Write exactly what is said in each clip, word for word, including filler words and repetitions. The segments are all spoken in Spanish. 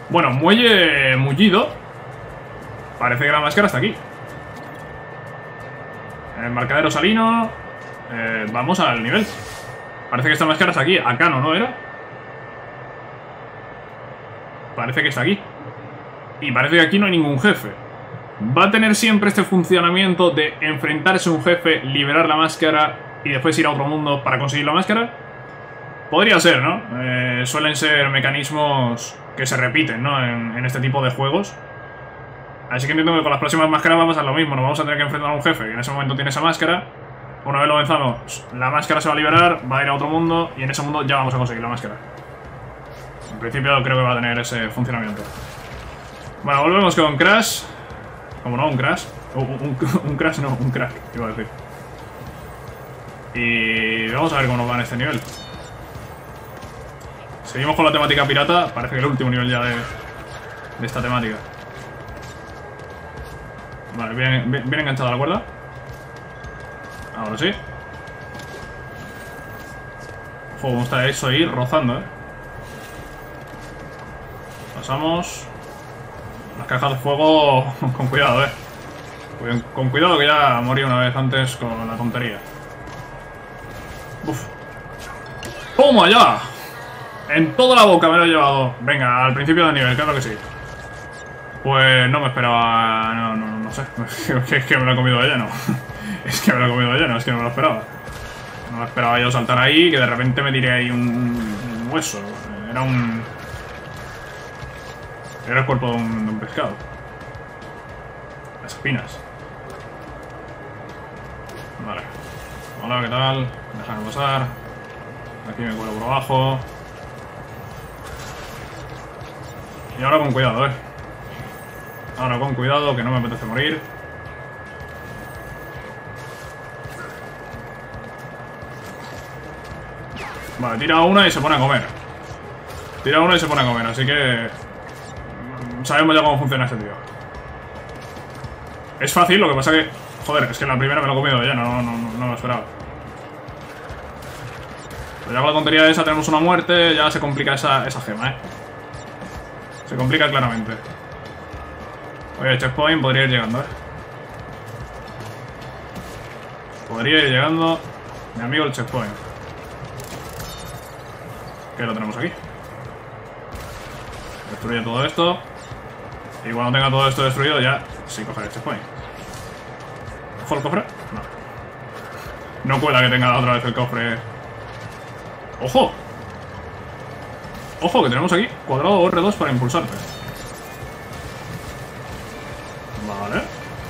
Bueno, muelle mullido. Parece que la máscara está aquí. El marcadero salino. eh, Vamos al nivel. Parece que esta máscara está aquí. Acá no, ¿no era? Parece que está aquí. Y parece que aquí no hay ningún jefe. ¿Va a tener siempre este funcionamiento de enfrentarse a un jefe, liberar la máscara y después ir a otro mundo para conseguir la máscara? Podría ser, ¿no? Eh, suelen ser mecanismos que se repiten, ¿no? En, en este tipo de juegos. Así que entiendo que con las próximas máscaras va a pasar lo mismo. Nos vamos a tener que enfrentar a un jefe que en ese momento tiene esa máscara. Una vez lo venzamos, la máscara se va a liberar, va a ir a otro mundo y en ese mundo ya vamos a conseguir la máscara. En principio creo que va a tener ese funcionamiento. Bueno, volvemos con Crash. Como no, un Crash. Uh, un, un Crash no, un crack, iba a decir. Y vamos a ver cómo nos va en este nivel. Seguimos con la temática pirata. Parece que el último nivel ya de, de esta temática. Vale, bien, bien, bien enganchada la cuerda. Ahora sí. Ojo, cómo está eso ahí rozando, eh. Pasamos. Las cajas de fuego con cuidado, eh. Con cuidado que ya morí una vez antes con la tontería. Uf. ¡Toma ya! En toda la boca me lo he llevado. Venga, al principio del nivel, claro que sí. Pues no me esperaba... No, no, no sé. Es que me lo he comido de lleno. Es que me lo he comido de lleno, es que no me lo esperaba. No me esperaba yo saltar ahí, que de repente me tiré ahí un, un hueso. Era un... Era el cuerpo de un, de un pescado. Las espinas. Vale. Hola, ¿qué tal? Déjame pasar. Aquí me cuelo por abajo. Y ahora con cuidado, eh. Ahora con cuidado, que no me apetece morir. Vale, tira una y se pone a comer. Tira una y se pone a comer, así que... sabemos ya cómo funciona este tío. Es fácil, lo que pasa que... Joder, es que la primera me lo he comido ya, no, no, no, no me lo esperaba. Pero ya con la tontería de esa tenemos una muerte, ya se complica esa, esa gema, eh. Se complica claramente. Oye, el checkpoint podría ir llegando, eh. Podría ir llegando mi amigo el checkpoint. Que lo tenemos aquí. Destruye todo esto. Y cuando tenga todo esto destruido ya sí cogeré el checkpoint. ¿Ojo el cofre? No. No cuela que tenga otra vez el cofre. ¡Ojo! ¡Ojo! Que tenemos aquí cuadrado R dos para impulsarte. Vale.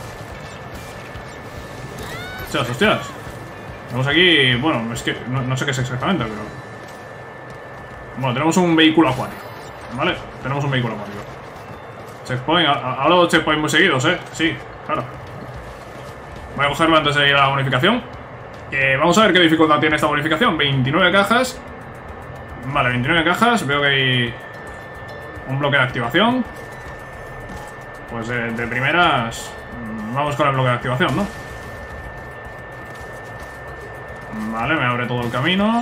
Hostias, hostias. Tenemos aquí... Bueno, es que no, no sé qué es exactamente, pero... Bueno, tenemos un vehículo acuático. ¿Vale? Tenemos un vehículo acuático. Checkpoint. Ha hablado de checkpoint muy seguidos, ¿eh? Sí, claro. Voy a cogerlo antes de ir a la bonificación. Eh, vamos a ver qué dificultad tiene esta bonificación. veintinueve cajas. Vale, veintinueve cajas. Veo que hay un bloque de activación. Pues de, de primeras... Vamos con el bloque de activación, ¿no? Vale, me abre todo el camino.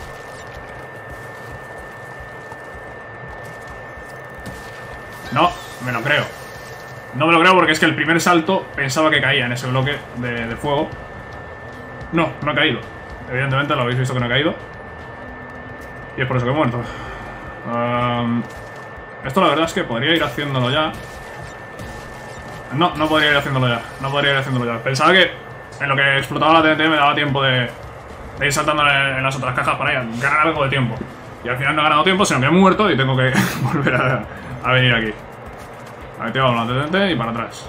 No, me lo creo. No me lo creo porque es que el primer salto pensaba que caía en ese bloque de, de fuego. No, no ha caído. Evidentemente lo habéis visto que no ha caído. Y es por eso que he muerto. Um, esto la verdad es que podría ir haciéndolo ya. No, no podría ir haciéndolo ya. No podría ir haciéndolo ya. Pensaba que en lo que explotaba la T N T me daba tiempo de, de ir saltando en, en las otras cajas para ir ganar algo de tiempo. Y al final no he ganado tiempo, sino que he muerto y tengo que volver a, a venir aquí. Activamos la T N T y para atrás.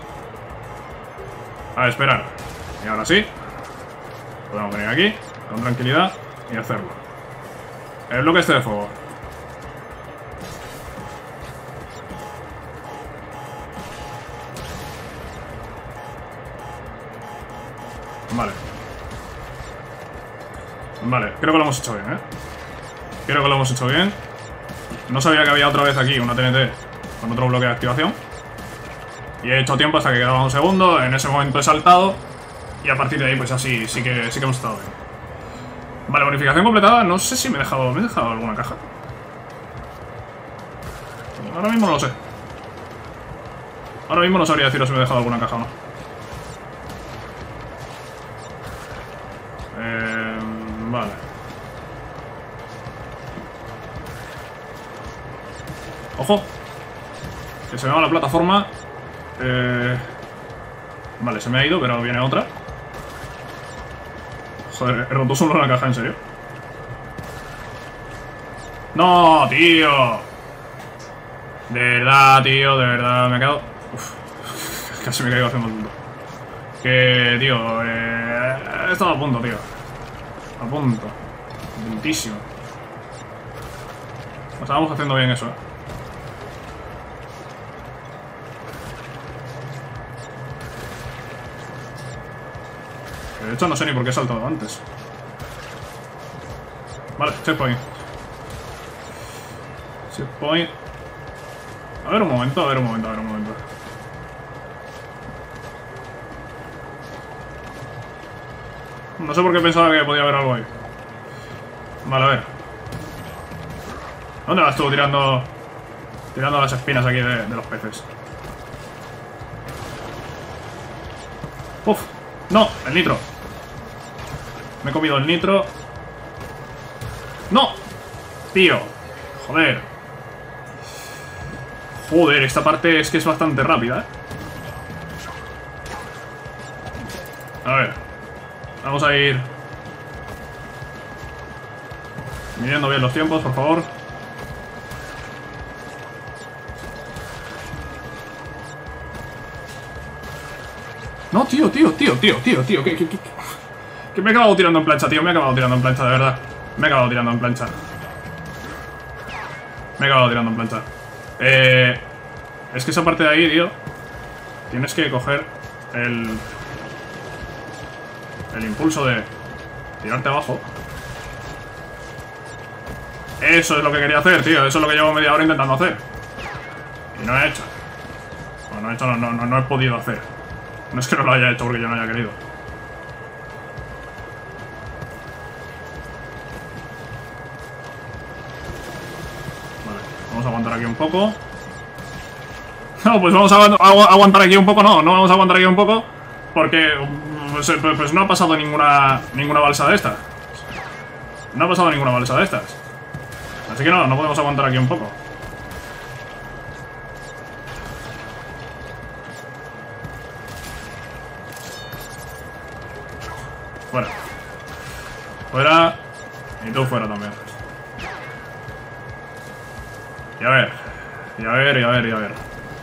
A esperar. Y ahora sí. Podemos venir aquí con tranquilidad y hacerlo. El bloque este de fuego. Vale. Vale, creo que lo hemos hecho bien, ¿eh? Creo que lo hemos hecho bien. No sabía que había otra vez aquí una T N T con otro bloque de activación. Y he hecho tiempo hasta que quedaba un segundo. En ese momento he saltado. Y a partir de ahí, pues así, sí que, sí que hemos estado bien. Vale, bonificación completada. No sé si me he dejado, ¿me he dejado alguna caja? ahora mismo no lo sé. Ahora mismo no sabría deciros si me he dejado alguna caja o no. Eh, vale. Ojo. Que se me va la plataforma. Eh... Vale, se me ha ido, pero viene otra. Joder, he roto solo una caja, ¿en serio? ¡No, tío! De verdad, tío, de verdad, me he quedado... Uf, casi me he caído haciendo el punto. Que, tío, eh... he estado a punto, tío. A punto. A puntísimo. Estábamos haciendo bien eso, eh. De hecho, no sé ni por qué he saltado antes. Vale, checkpoint. Checkpoint. A ver un momento, a ver un momento, a ver un momento. No sé por qué pensaba que podía haber algo ahí. Vale, a ver. ¿Dónde vas tú tirando... Tirando las espinas aquí de, de los peces? Uf, no, el nitro. Me he comido el nitro. ¡No! Tío. Joder. Joder, esta parte es que es bastante rápida, ¿eh? A ver. Vamos a ir midiendo bien los tiempos, por favor. No, tío, tío, tío, tío, tío, tío. Que, que, que, que me he acabado tirando en plancha, tío. Me he acabado tirando en plancha, de verdad. Me he acabado tirando en plancha. Me he acabado tirando en plancha. Eh, es que esa parte de ahí, tío, tienes que coger el... El impulso de tirarte abajo. Eso es lo que quería hacer, tío. Eso es lo que llevo media hora intentando hacer. Y no he hecho. No, no he hecho, no, no, no, no he podido hacer. No es que no lo haya hecho porque yo no haya querido. Vale, vamos a aguantar aquí un poco. No, pues vamos a agu agu aguantar aquí un poco, no, no vamos a aguantar aquí un poco. Porque pues, pues no ha pasado ninguna ninguna balsa de estas. No ha pasado ninguna balsa de estas. Así que no, no podemos aguantar aquí un poco. Fuera. Fuera. Y tú fuera también. Y a ver. Y a ver, y a ver, y a ver.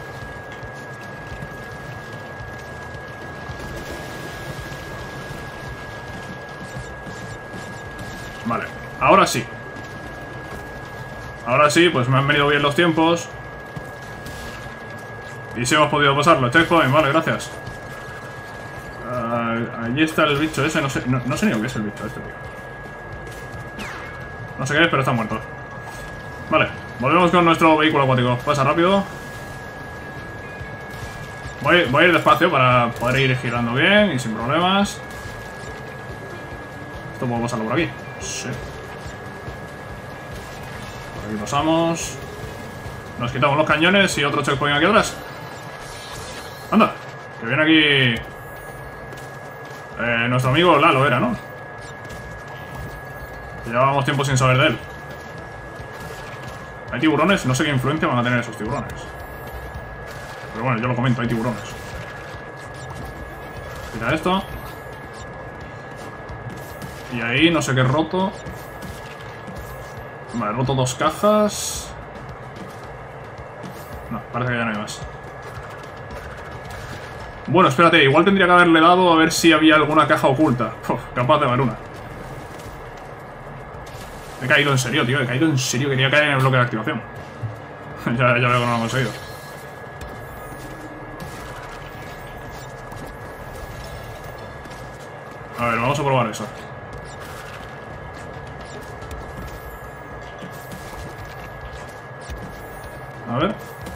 Vale. Ahora sí. Ahora sí, pues me han venido bien los tiempos. Y sí hemos podido pasarlo. Checkpoint, vale, gracias. Uh, allí está el bicho ese, no sé, no, no sé ni lo que es el bicho este, tío. No sé qué es, pero está muerto. Vale, volvemos con nuestro vehículo acuático. Pasa rápido. Voy, voy a ir despacio para poder ir girando bien y sin problemas. Esto puedo pasarlo por aquí. Sí. Por aquí pasamos. Nos quitamos los cañones y otro checkpoint aquí atrás. Anda, que viene aquí... Eh, nuestro amigo Lalo era, ¿no? Llevábamos tiempo sin saber de él. Hay tiburones, no sé qué influencia van a tener esos tiburones. Pero bueno, yo lo comento, hay tiburones. Quita esto. Y ahí no sé qué he roto. Vale, he roto dos cajas. No, parece que ya no hay más. Bueno, espérate, igual tendría que haberle dado a ver si había alguna caja oculta. Uf, capaz de haber una. He caído en serio, tío, he caído en serio. Quería caer en el bloque de activación. ya, ya veo que no lo he conseguido. A ver, vamos a probar eso. A ver.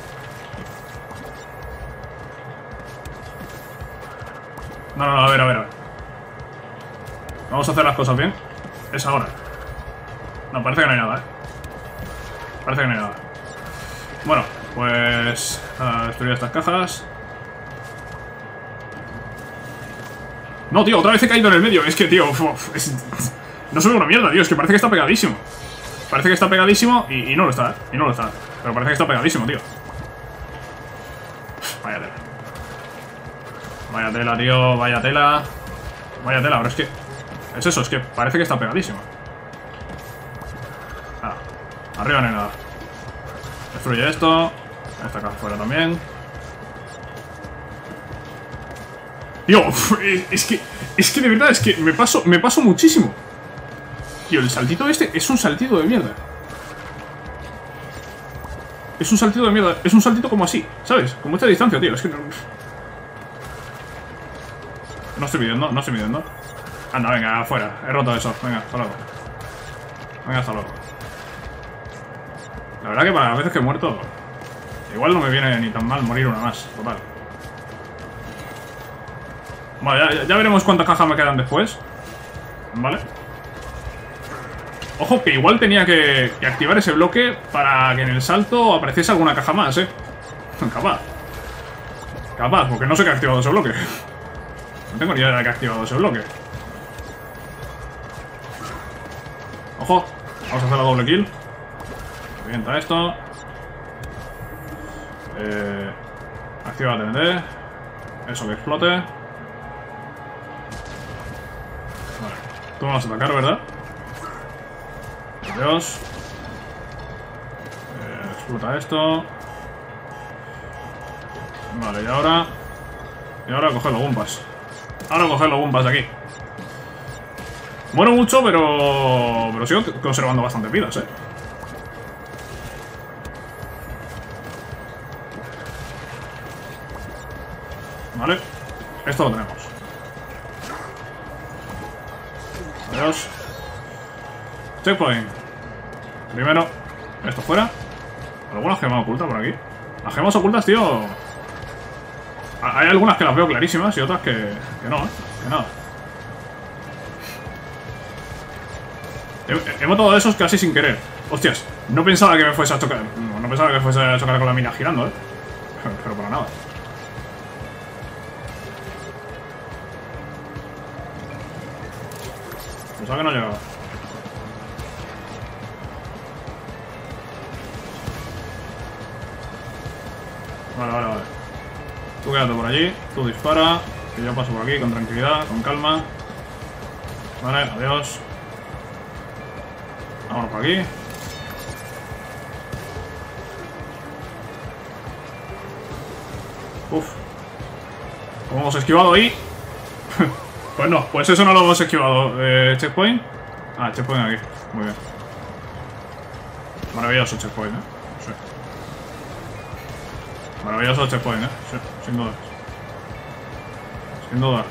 No, no, no, a ver, a ver, a ver. Vamos a hacer las cosas bien. Es ahora. No, parece que no hay nada, ¿eh? Parece que no hay nada. Bueno, Pues... a destruir estas cajas. No, tío, otra vez he caído en el medio. Es que, tío, uf, es... no soy una mierda, tío. Es que parece que está pegadísimo. Parece que está pegadísimo y, y no lo está, ¿eh? Y no lo está. Pero parece que está pegadísimo, tío. Vaya tela. Vaya tela, tío. Vaya tela. Vaya tela, pero es que... es eso, es que parece que está pegadísimo. Nada. Arriba no hay nada. Destruye esto. Esta caja fuera también. Tío, es que... es que de verdad, es que me paso, me paso muchísimo. Tío, el saltito este es un saltito de mierda. Es un saltito de mierda. Es un saltito como así, ¿sabes? Como esta distancia, tío. Es que no... no estoy midiendo, no estoy midiendo. Anda, venga, afuera. He roto eso. Venga, hasta luego. Venga, hasta luego. La verdad que para las veces que he muerto, igual no me viene ni tan mal morir una más. Total. Vale, ya, ya veremos cuántas cajas me quedan después. Vale. Ojo, que igual tenía que, que activar ese bloque para que en el salto apareciese alguna caja más, ¿eh? Capaz. Capaz, porque no sé que ha activado ese bloque. No tengo ni idea de que ha activado ese bloque. Ojo, vamos a hacer la doble kill. Revienta esto. Eh, activa la T N T. Eso, que explote. Vale. Tú me vas a atacar, ¿verdad? Adiós. Eh, explota esto. Vale, y ahora... Y ahora coger los Gumpas. Ahora coger los Gumpas de aquí. Muero mucho, pero... pero sigo conservando bastante vidas, eh. Vale. Esto lo tenemos. Adiós. Checkpoint. Primero, esto fuera. ¿Alguna gema oculta por aquí? Las gemas ocultas, tío... hay algunas que las veo clarísimas y otras que, que no, ¿eh? Que nada. He, he matado a esos casi sin querer. Hostias, no pensaba que me fuese a chocar. No, no pensaba que fuese a chocar con la mina girando, ¿eh? Pero, pero para nada. Pensaba que no llegaba. Vale, vale, vale. Tú quédate por allí, tú dispara, que yo paso por aquí con tranquilidad, con calma. Vale, adiós. Vámonos por aquí. Uf. ¿Cómo hemos esquivado ahí? Pues no, pues eso no lo hemos esquivado. Eh, checkpoint. Ah, checkpoint aquí. Muy bien. Maravilloso checkpoint, eh. Sí. Maravilloso checkpoint, eh. Sí, sin duda. Sin duda.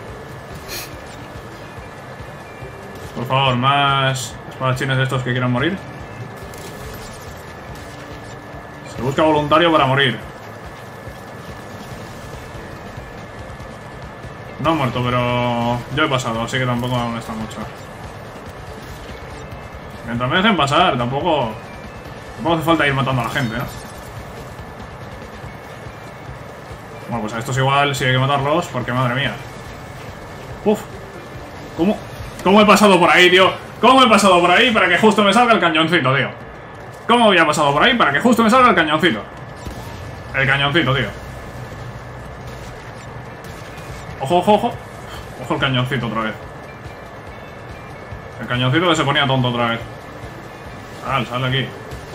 Por favor, más espadachines de estos que quieran morir. Se busca voluntario para morir. No he muerto, pero yo he pasado, así que tampoco me molesta mucho. Mientras me dejen pasar, tampoco... Tampoco hace falta ir matando a la gente, ¿no? Bueno, pues a estos igual sí hay que matarlos, porque madre mía. Uf. ¿Cómo? ¿Cómo he pasado por ahí, tío? ¿Cómo he pasado por ahí para que justo me salga el cañoncito, tío? ¿Cómo había pasado por ahí para que justo me salga el cañoncito? El cañoncito, tío. Ojo, ojo, ojo. Ojo el cañoncito otra vez. El cañoncito que se ponía tonto otra vez. Sal, sal de aquí.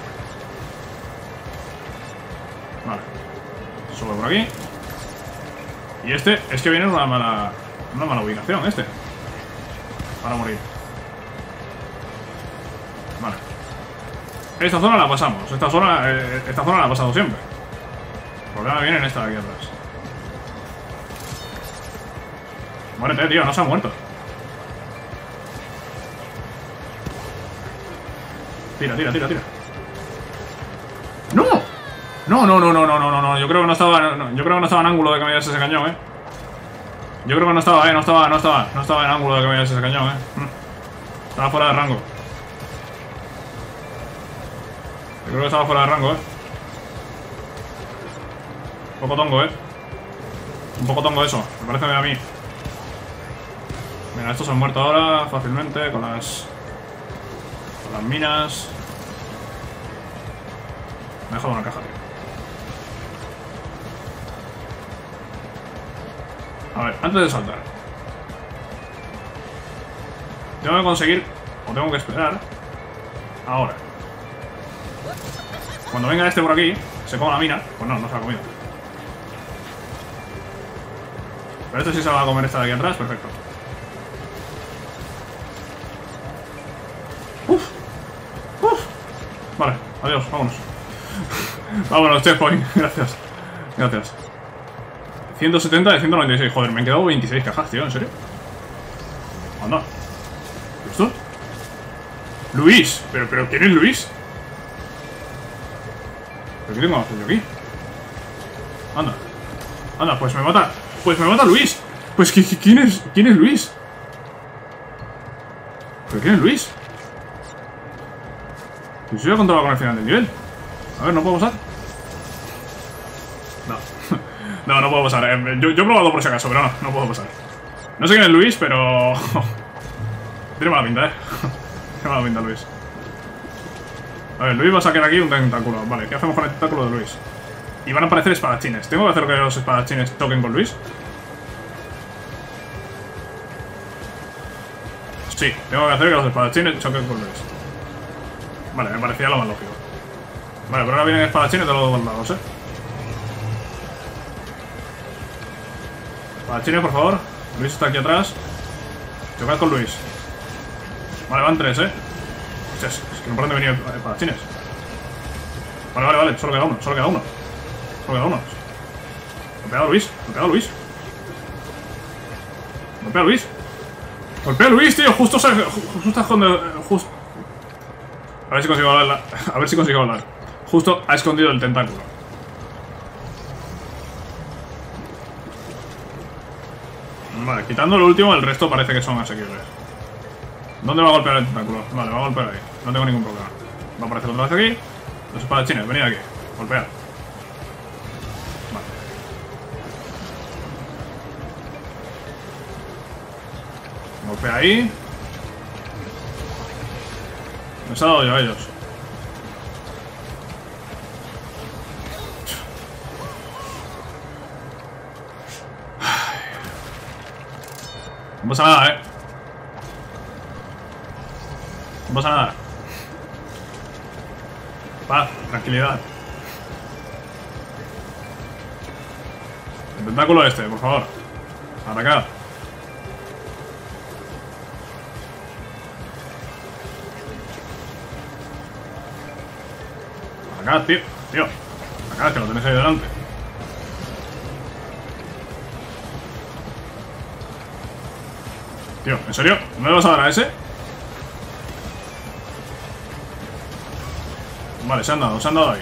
Vale. Sube por aquí. Y este es que viene en una mala... Una mala ubicación, este. Para morir. Vale. Esta zona la pasamos. Esta zona, eh, esta zona la ha pasado siempre. El problema viene en esta de aquí atrás. Muérete, tío, no se ha muerto. Tira, tira, tira, tira. ¡No! No, no, no, no, no, no, no. Yo creo que no estaba. No, yo creo que no estaba en ángulo de que me diese ese cañón, eh. Yo creo que no estaba, eh, no estaba, no estaba, no estaba en ángulo de que me diese ese cañón, eh. Estaba fuera de rango. Yo creo que estaba fuera de rango, eh. Un poco tongo, ¿eh? Un poco tongo eso, me parece a mí. Mira, estos han muerto ahora fácilmente con las... Con las minas. Me he dejado una caja, tío. A ver, antes de saltar. Tengo que conseguir... O tengo que esperar... Ahora. Cuando venga este por aquí, se coma la mina. Pues no, no se la ha comido. Pero este sí se va a comer esta de aquí atrás, perfecto. Uf. Uf. Vale, adiós, vámonos. Vámonos, checkpoint, gracias. Gracias. ciento setenta de ciento noventa y seis, joder, me han quedado veintiséis cajas, tío, ¿en serio? Anda. ¿Qué es esto? Luis, pero, pero ¿quién es Luis? ¿Pero qué tengo que hacer yo aquí? Anda. Anda, pues me mata. Pues me mata Luis. Pues ¿quién es, quién es Luis? ¿Pero quién es Luis? Pues yo ya contaba con el final del nivel. A ver, ¿no puedo pasar? No. No, no puedo pasar. Yo, yo he probado por si acaso, pero no, no puedo pasar. No sé quién es Luis, pero... Tiene mala pinta, eh. Tiene mala pinta Luis. A ver, Luis va a sacar aquí un tentáculo. Vale, ¿qué hacemos con el tentáculo de Luis? Y van a aparecer espadachines. ¿Tengo que hacer que los espadachines toquen con Luis? Sí, tengo que hacer que los espadachines choquen con Luis. Vale, me parecía lo más lógico. Vale, pero ahora vienen espadachines de los dos lados, eh. Espadachines, por favor. Luis está aquí atrás. Chocad con Luis. Vale, van tres, eh. Hostias, es que no por dónde venir espadachines. Vale, vale, vale, solo queda uno, solo queda uno. Solo queda uno. Golpea a Luis, golpea a Luis. Golpea a Luis. Golpea a Luis, tío, justo se... Justo está escondido... Justo... A ver si consigo hablar. A ver si consigo hablar. Justo ha escondido el tentáculo. Vale, quitando lo último, el resto parece que son asequibles. ¿Dónde va a golpear el tentáculo? Vale, va a golpear ahí. No tengo ningún problema. Va a aparecer otra vez aquí. Los espadachines, venid aquí. Golpear. Vale. Golpea ahí. Les ha dado yo a ellos. No pasa nada, eh. No pasa nada. Paz, tranquilidad. El tentáculo este, por favor. Atacad. Atacad, tío. Tío. Atacad, que lo tenéis ahí delante. Tío, ¿en serio? ¿No le vas a dar a ese? Vale, se han dado, se han dado ahí.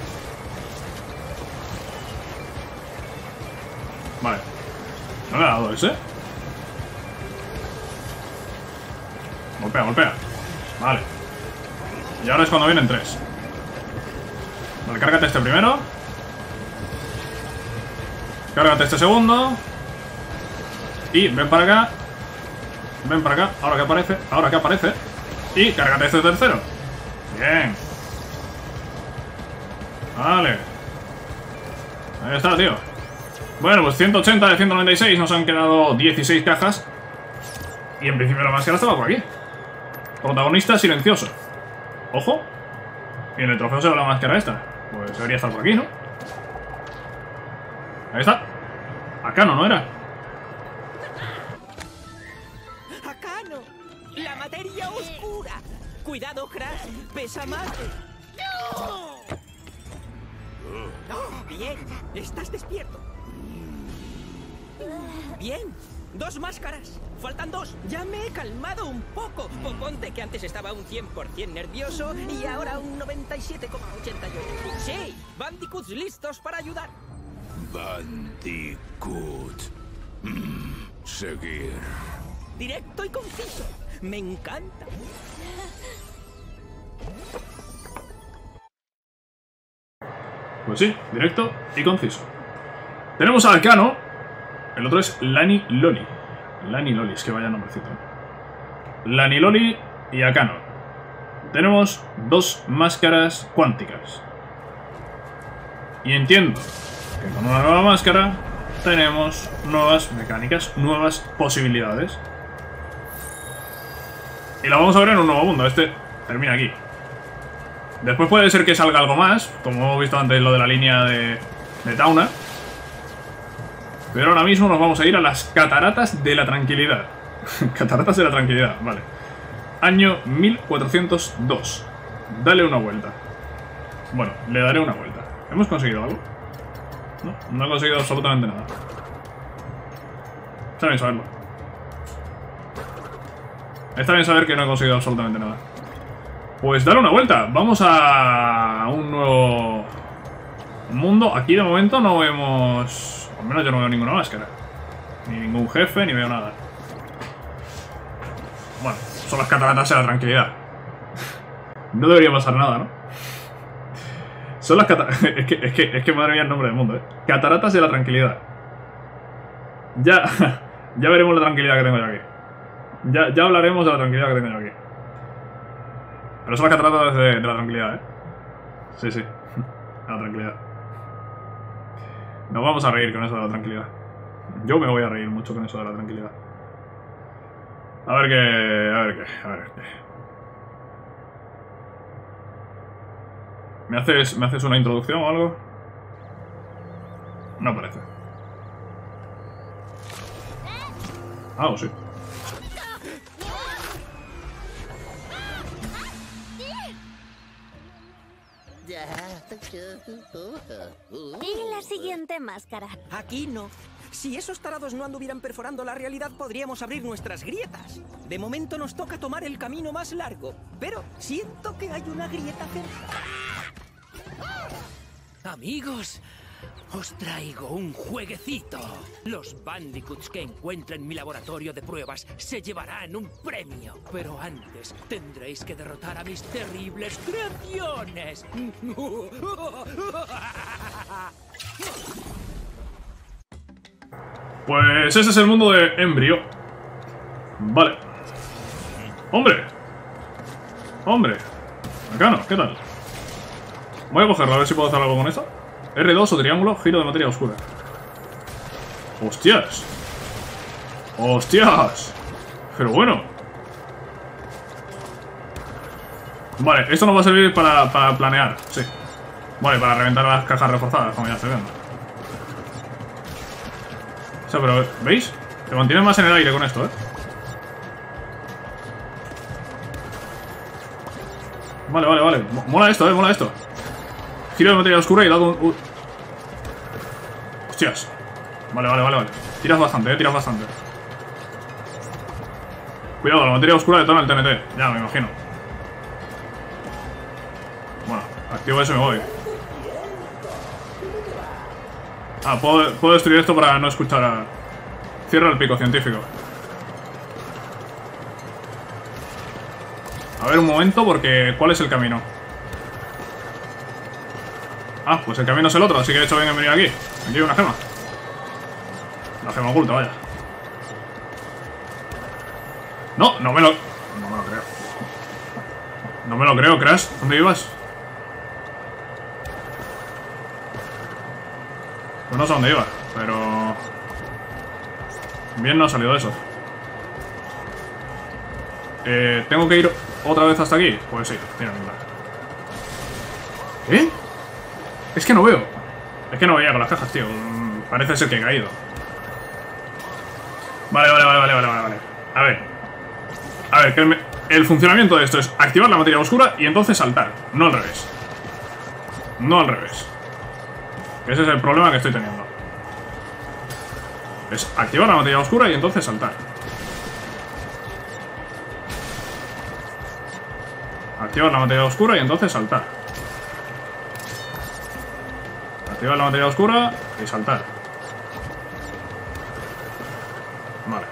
Vale. ¿No le ha dado ese? Golpea, golpea. Vale. Y ahora es cuando vienen tres. Vale, cárgate este primero. Cárgate este segundo. Y ven para acá. Ven para acá. Ahora que aparece. Ahora que aparece. Y cárgate este tercero. Bien. Vale. Ahí está, tío. Bueno, pues ciento ochenta de ciento noventa y seis. Nos han quedado dieciséis cajas. Y en principio la máscara estaba por aquí. Protagonista silencioso. Ojo. Y en el trofeo se ve la máscara esta. Pues debería estar por aquí, ¿no? Ahí está. Akano, ¿no era? Akano, la materia oscura. Cuidado, Crash. Pesa más. ¡No! Oh, bien, estás despierto. Bien, dos máscaras. Faltan dos. Ya me he calmado un poco. O ponte que antes estaba un cien por cien nervioso y ahora un noventa y siete coma ochenta y ocho. Sí, Bandicoots listos para ayudar. Bandicoot. Mm, seguir. Directo y conciso. Me encanta. Pues sí, directo y conciso. Tenemos a Akano. El otro es Lani Loli. Lani Loli, es que vaya nombrecito. Lani Loli y Akano. Tenemos dos máscaras cuánticas. Y entiendo que con una nueva máscara tenemos nuevas mecánicas, nuevas posibilidades. Y la vamos a ver en un nuevo mundo. Este termina aquí. Después puede ser que salga algo más, como hemos visto antes lo de la línea de, de Tauna. Pero ahora mismo nos vamos a ir a las Cataratas de la Tranquilidad. Cataratas de la Tranquilidad, vale. Año mil cuatrocientos dos. Dale una vuelta. Bueno, le daré una vuelta. ¿Hemos conseguido algo? No, no he conseguido absolutamente nada. Está bien saberlo. Está bien saber que no he conseguido absolutamente nada. Pues dale una vuelta. Vamos a un nuevo mundo. Aquí de momento no vemos... Al menos yo no veo ninguna máscara. Ni ningún jefe, ni veo nada. Bueno, son las cataratas de la tranquilidad. No debería pasar nada, ¿no? Son las cataratas... Es que, es, que, es que madre mía el nombre del mundo, ¿eh? Cataratas de la tranquilidad. Ya... Ya veremos la tranquilidad que tengo yo aquí. Ya, ya hablaremos de la tranquilidad que tengo yo aquí. Pero son las cataratas de, de la tranquilidad, ¿eh? Sí, sí. La tranquilidad. Nos vamos a reír con eso de la tranquilidad. Yo me voy a reír mucho con eso de la tranquilidad. A ver qué... A ver qué... A ver qué... ¿Me haces, ¿Me haces una introducción o algo? No parece. Ah, o sí. Y la siguiente máscara. Aquí no. Si esos tarados no anduvieran perforando la realidad, podríamos abrir nuestras grietas. De momento nos toca tomar el camino más largo, pero siento que hay una grieta cerca. Amigos, os traigo un jueguecito. Los Bandicoots que encuentre en mi laboratorio de pruebas se llevarán un premio. Pero antes tendréis que derrotar a mis terribles creaciones. Pues ese es el mundo de Embrio. Vale. ¡Hombre! ¡Hombre! Akano, ¿qué tal? Voy a cogerlo, a ver si puedo hacer algo con esto. R dos o triángulo, giro de materia oscura. ¡Hostias! ¡Hostias! Pero bueno. Vale, esto nos va a servir para, para planear, sí. Vale, para reventar las cajas reforzadas, como ya estoy viendo. O sea, pero, ¿veis? Te mantienes más en el aire con esto, ¿eh? Vale, vale, vale. Mola esto, ¿eh? Mola esto. Giro de materia oscura y dado un... Uh. Hostias. Vale, vale, vale, vale. Tiras bastante, eh, tiras bastante. Cuidado, la materia oscura detona el T N T. Ya, me imagino. Bueno, activo eso y me voy. Ah, puedo, puedo destruir esto para no escuchar a... Cierra el pico científico. A ver un momento, porque... ¿Cuál es el camino? Ah, pues el camino es el otro, así que he hecho bien en venir aquí. Aquí hay una gema. La gema oculta, vaya. No, no me lo... No me lo creo. No me lo creo, Crash. ¿Dónde ibas? Pues no sé dónde iba, pero... Bien no ha salido eso. Eh, ¿Tengo que ir otra vez hasta aquí? Pues sí, mira, mira. ¿Eh? Es que no veo. Es que no veía con las cajas, tío. Parece ser que he caído. Vale, vale, vale, vale, vale, vale. A ver. A ver, que el, el funcionamiento de esto es activar la materia oscura y entonces saltar. No al revés. No al revés. Ese es el problema que estoy teniendo. Es activar la materia oscura y entonces saltar. Activar la materia oscura y entonces saltar. Activar la materia oscura y saltar. Vale.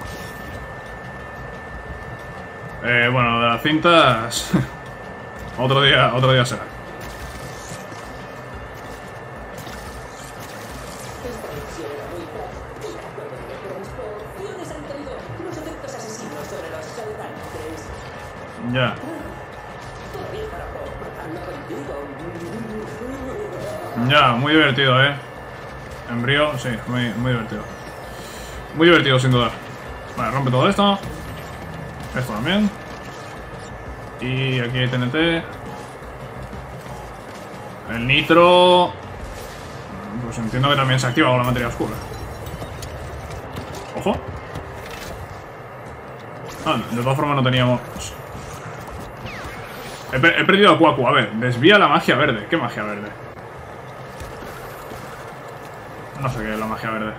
Eh, bueno, de las cintas... otro día, otro día será. Esta lección era muy práctica, pero mis proporciones han traído unos efectos asesinos sobre los soldantes. Ya. Todavía para matarlo contigo. Ya, muy divertido, eh. Embrió, sí, muy, muy divertido. Muy divertido, sin duda. Vale, rompe todo esto. Esto también. Y aquí hay T N T. El nitro. Pues entiendo que también se activa con la materia oscura. Ojo. Ah, de todas formas no teníamos. He, he perdido a Quaku. A ver, desvía la magia verde. ¿Qué magia verde? No sé qué es la magia verde.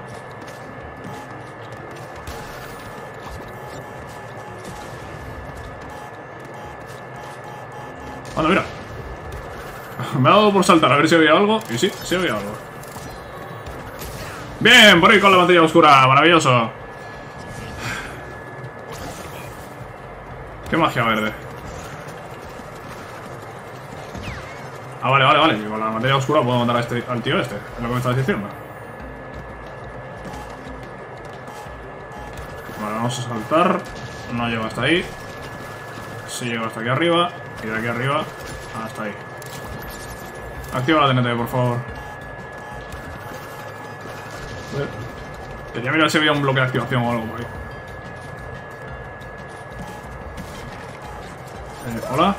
Anda, mira. Me ha dado por saltar a ver si había algo. Y sí, sí había algo. Bien, por ahí con la materia oscura. Maravilloso. ¿Qué magia verde? Ah, vale, vale, vale. Y con la materia oscura puedo matar a este, al tío este. Es lo que me estabas diciendo. Vale, vamos a saltar. No llego hasta ahí. Sí llego hasta aquí arriba. Y de aquí arriba hasta ahí. Activa la T N T, por favor. Quería mirar si había un bloque de activación o algo por ahí. Eh, hola.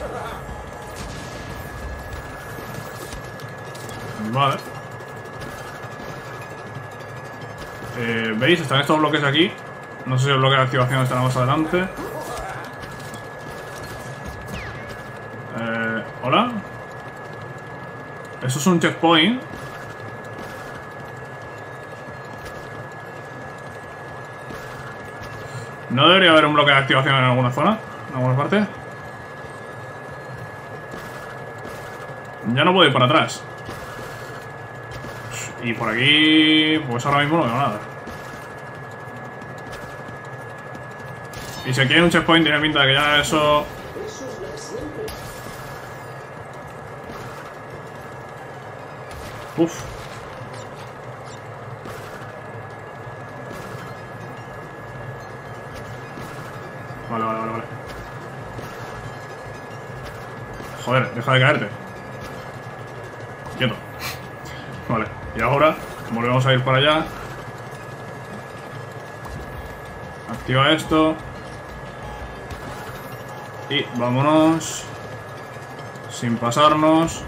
Vale. Eh, ¿Veis? Están estos bloques aquí. No sé si el bloque de activación estará más adelante. Eh, ¿Hola? Eso es un checkpoint. ¿No debería haber un bloque de activación en alguna zona? ¿En alguna parte? Ya no puedo ir para atrás. Y por aquí... pues ahora mismo no veo nada. Y si aquí hay un checkpoint tiene pinta de que ya eso... Uf. Vale, vale, vale, vale. Joder, deja de caerte. Quieto. Vale, y ahora volvemos a ir para allá. Activa esto. Y vámonos. Sin pasarnos.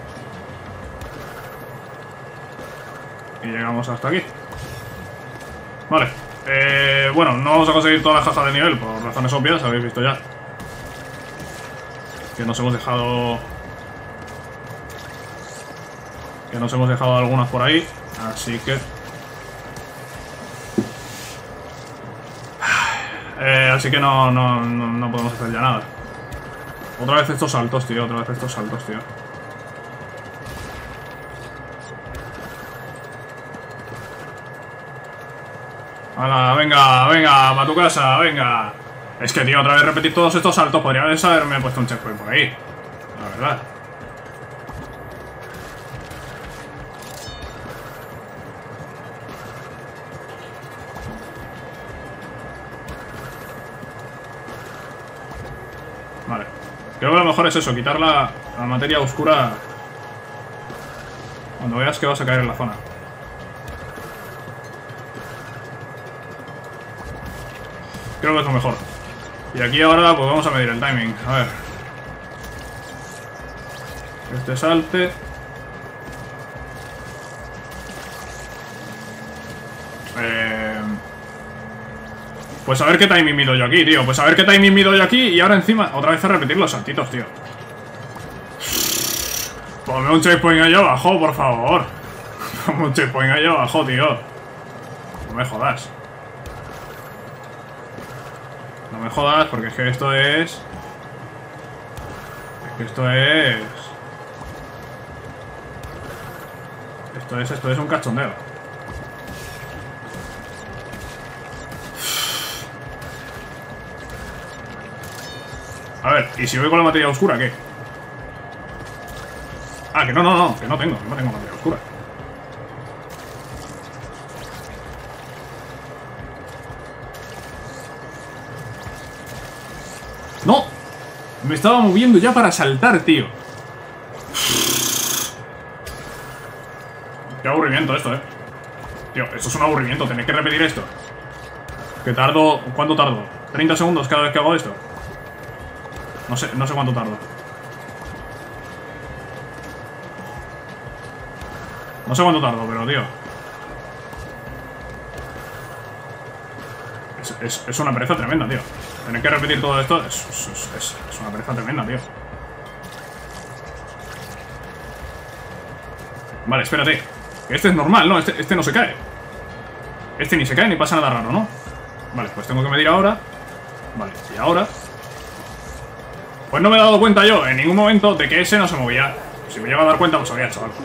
Y llegamos hasta aquí. Vale. Eh, bueno, no vamos a conseguir todas las cajas de nivel, por razones obvias, habéis visto ya. Que nos hemos dejado... Que nos hemos dejado algunas por ahí. Así que... Eh, así que no, no, no, no podemos hacer ya nada. Otra vez estos saltos, tío. Otra vez estos saltos, tío. ¡Hala, venga, venga, para tu casa, venga! Es que, tío, otra vez repetir todos estos saltos. Podría haberme puesto un checkpoint por ahí. La verdad. Vale. Creo que lo mejor es eso, quitar la, la materia oscura cuando veas que vas a caer en la zona. Creo que es lo mejor. Y aquí ahora pues vamos a medir el timing. A ver. Que este salte. Eh... Pues a ver qué timing mido yo aquí, tío. Pues a ver qué timing mido yo aquí. Y ahora encima, otra vez a repetir los saltitos, tío. Ponme un checkpoint allá abajo, por favor. Ponme un checkpoint allá abajo, tío. No me jodas. No me jodas, porque es que esto es... Es que esto es... Esto es, esto es un cachondeo. A ver, ¿y si voy con la materia oscura, qué? Ah, que no, no, no, que no tengo, que no tengo materia oscura. Me estaba moviendo ya para saltar, tío. Qué aburrimiento esto, eh. Tío, esto es un aburrimiento, tenéis que repetir esto. Que tardo... ¿Cuánto tardo? ¿treinta segundos cada vez que hago esto? No sé, no sé cuánto tardo. No sé cuánto tardo, pero tío. Es, es, es una pereza tremenda, tío. Tener que repetir todo esto es, es, es, es una pereza tremenda, tío. Vale, espérate. Este es normal, ¿no? Este, este no se cae. Este ni se cae ni pasa nada raro, ¿no? Vale, pues tengo que medir ahora. Vale, y ahora. Pues no me he dado cuenta yo en ningún momento de que ese no se movía. Si me llego a dar cuenta, pues habría hecho algo.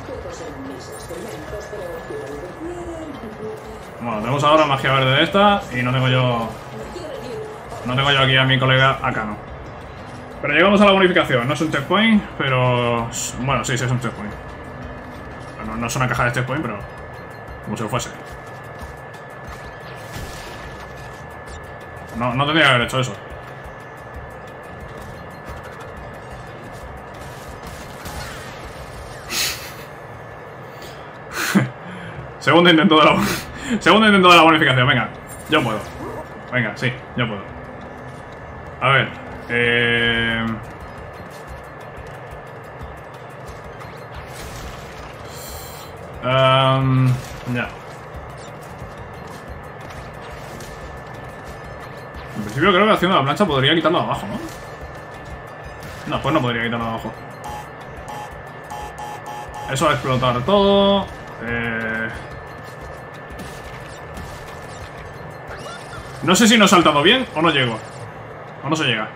Bueno, tenemos ahora magia verde de esta. Y no tengo yo... No tengo yo aquí a mi colega Akano. Pero llegamos a la bonificación. No es un checkpoint, pero... Bueno, sí, sí es un checkpoint. No, no es una caja de checkpoint, pero... Como si lo fuese. No, no tendría que haber hecho eso. Segundo intento de la... Segundo intento de la bonificación, venga. Yo puedo. Venga, sí, yo puedo. A ver. Eh... Um, ya. En principio creo que haciendo la plancha podría quitarlo de abajo, ¿no? No, pues no podría quitarlo de abajo. Eso va a explotar todo. Eh... No sé si no he saltado bien o no llego. O no se llega.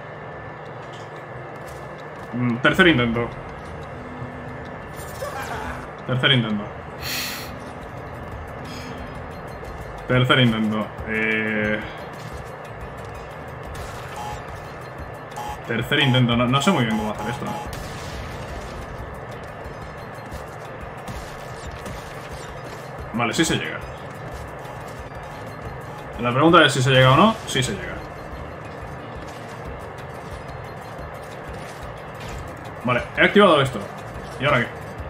Mm, tercer intento. Tercer intento. Tercer intento. Eh... Tercer intento. No, no sé muy bien cómo hacer esto. Vale, sí se llega. La pregunta es si se llega o no. Sí se llega. Vale, he activado esto. ¿Y ahora qué?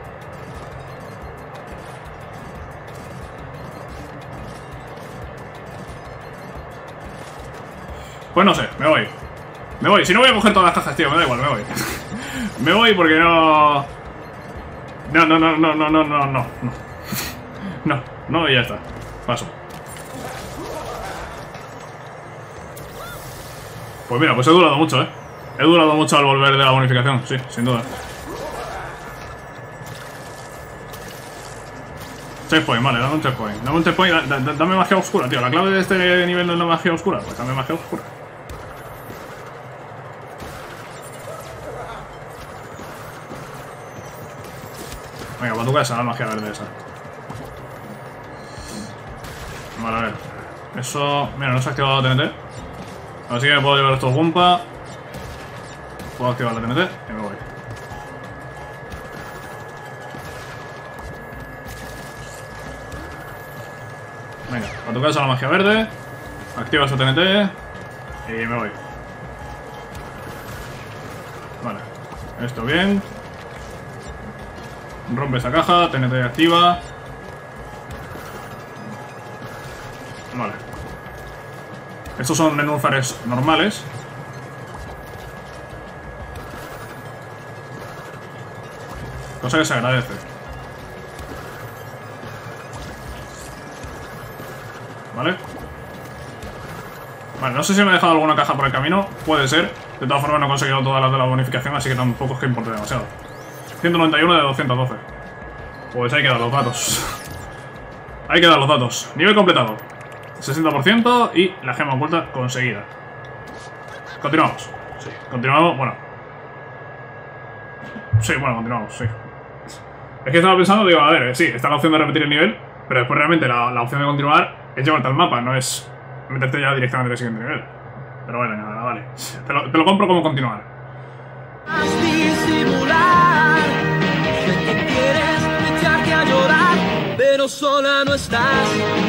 Pues no sé, me voy. Me voy, si no voy a coger todas las cajas, tío, me da igual, me voy. Me voy porque no... No, no, no, no, no, no, no, no. No, no, y ya está. Paso. Pues mira, pues he durado mucho, ¿eh? He durado mucho al volver de la bonificación, sí, sin duda. Checkpoint, vale, dame un checkpoint. Dame un checkpoint, da, da, dame magia oscura, tío. La clave de este nivel no es la magia oscura, pues dame magia oscura. Venga, para tu casa, la magia verde esa. Vale, a ver. Eso... Mira, no se ha activado la T N T. Así que me puedo llevar estos Gumpa. Puedo activar la T N T y me voy. Venga, para tu casa la magia verde. Activa esa T N T y me voy. Vale. Esto bien. Rompe esa caja, T N T activa. Vale. Estos son nenúfares normales. Cosa que se agradece. Vale. Vale, no sé si me he dejado alguna caja por el camino. Puede ser. De todas formas no he conseguido todas las de la bonificación, así que tampoco es que importe demasiado. ciento noventa y uno de doscientos doce. Pues hay que dar los datos. Hay que dar los datos. Nivel completado. sesenta por ciento y la gema oculta conseguida. Continuamos. Sí, continuamos. Bueno. Sí, bueno, continuamos, sí. Es que estaba pensando, digo, a ver, sí, está la opción de repetir el nivel, pero después realmente la, la opción de continuar es llevarte al mapa, no es meterte ya directamente al siguiente nivel. Pero bueno, nada, vale. Te lo, te lo compro como continuar. Disimular, sé que quieres echarte a llorar, pero sola no estás.